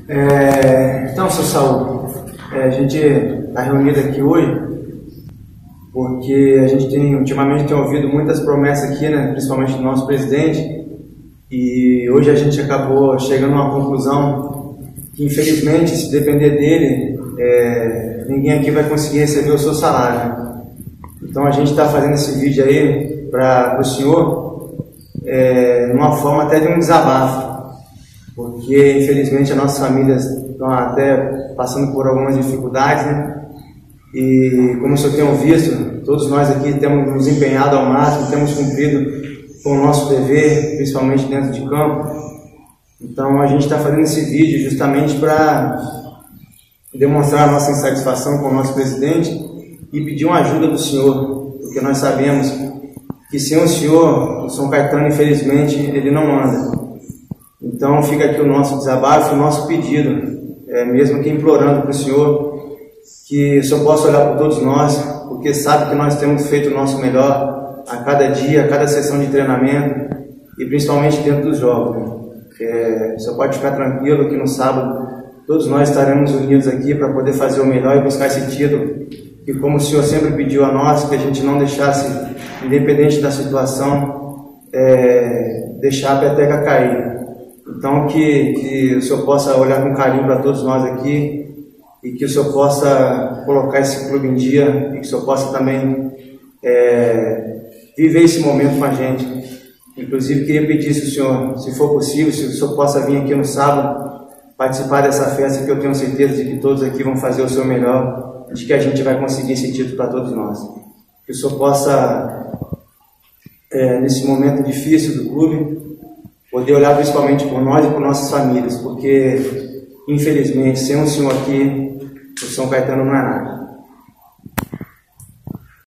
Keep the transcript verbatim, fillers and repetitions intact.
É, então, seu Saúl, é, a gente está reunido aqui hoje porque a gente tem, ultimamente tem ouvido muitas promessas aqui, né, principalmente do nosso presidente, e hoje a gente acabou chegando a uma conclusão que, infelizmente, se depender dele, é, ninguém aqui vai conseguir receber o seu salário. Então a gente está fazendo esse vídeo aí para o senhor, é, numa forma até de um desabafo, porque infelizmente as nossas famílias estão até passando por algumas dificuldades, né? E como o senhor tem visto, todos nós aqui temos nos empenhado ao máximo, temos cumprido com o nosso dever, principalmente dentro de campo. Então a gente está fazendo esse vídeo justamente para demonstrar a nossa insatisfação com o nosso presidente e pedir uma ajuda do senhor, porque nós sabemos que sem o senhor, o São Caetano, infelizmente, ele não anda. Então fica aqui o nosso desabafo, o nosso pedido, é, mesmo que implorando para o senhor, que o senhor possa olhar por todos nós, porque sabe que nós temos feito o nosso melhor a cada dia, a cada sessão de treinamento e principalmente dentro dos jogos. É, o senhor pode ficar tranquilo que no sábado todos nós estaremos unidos aqui para poder fazer o melhor e buscar esse título, que como o senhor sempre pediu a nós, que a gente não deixasse, independente da situação, é, deixar a peteca cair. Então que, que o senhor possa olhar com carinho para todos nós aqui e que o senhor possa colocar esse clube em dia e que o senhor possa também é, viver esse momento com a gente. Inclusive queria pedir se o senhor, se for possível, se o senhor possa vir aqui no sábado participar dessa festa, que eu tenho certeza de que todos aqui vão fazer o seu melhor, de que a gente vai conseguir esse título para todos nós. Que o senhor possa, é, nesse momento difícil do clube, poder olhar principalmente por nós e por nossas famílias, porque infelizmente sem o senhor aqui, o São Caetano não é nada.